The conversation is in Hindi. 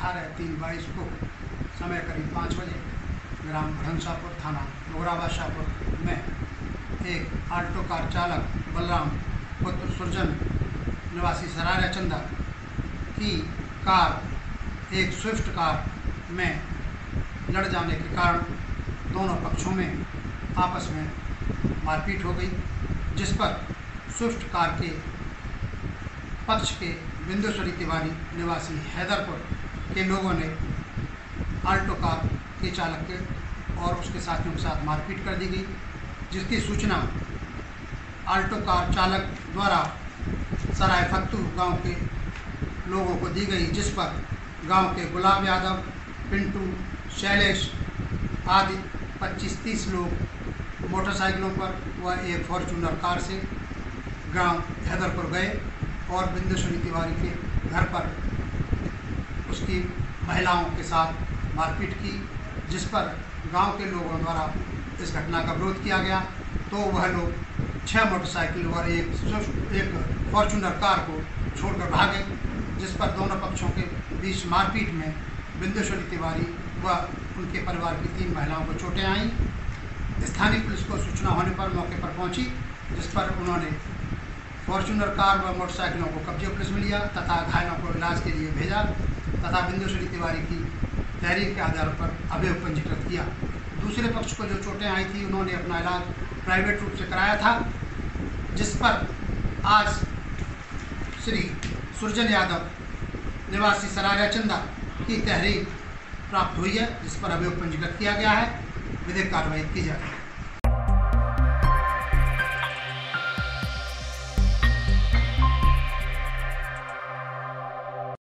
18/3/22 को समय करीब 5 बजे ग्राम भड़ंसापुर, थाना मोगराबादशाहपुर में एक आल्टो कार चालक बलराम पुत्र सुरजन निवासी सरारा चंदा की कार एक स्विफ्ट कार में लड़ जाने के कारण दोनों पक्षों में आपस में मारपीट हो गई, जिस पर स्विफ्ट कार के पक्ष के बिंदुश्री तिवारी निवासी हैदरपुर के लोगों ने आल्टो कार के चालक के और उसके साथियों के साथ मारपीट कर दी गई, जिसकी सूचना आल्टो कार चालक द्वारा सराय फत्तू गांव के लोगों को दी गई, जिस पर गांव के गुलाब यादव, पिंटू, शैलेश आदि 25-30 लोग मोटरसाइकिलों पर व एक फॉर्च्यूनर कार से गांव हैदरपुर गए और बिंदुश्री तिवारी के घर पर उसकी महिलाओं के साथ मारपीट की, जिस पर गांव के लोगों द्वारा इस घटना का विरोध किया गया। तो वह लोग 6 मोटरसाइकिल और एक फॉर्च्यूनर कार को छोड़कर भागे, जिस पर दोनों पक्षों के बीच मारपीट में बिंदुश्री तिवारी व उनके परिवार की 3 महिलाओं को चोटें आईं। स्थानीय पुलिस को सूचना होने पर मौके पर पहुंची, जिस पर उन्होंने फॉर्च्यूनर कार व मोटरसाइकिलों को कब्जे पुलिस में लिया तथा घायलों को इलाज के लिए भेजा तथा बिंदुश्री तिवारी की तहरीर के आधार पर अवयव पंजीकृत किया। दूसरे पक्ष को जो चोटें आई थी उन्होंने अपना इलाज प्राइवेट रूप से कराया था, जिस पर आज श्री सुरजन यादव निवासी सरारा चंदा की तहरीर प्राप्त हुई है, जिस पर अवयव पंजीकृत किया गया है। विधिक कार्रवाई की जा रही है।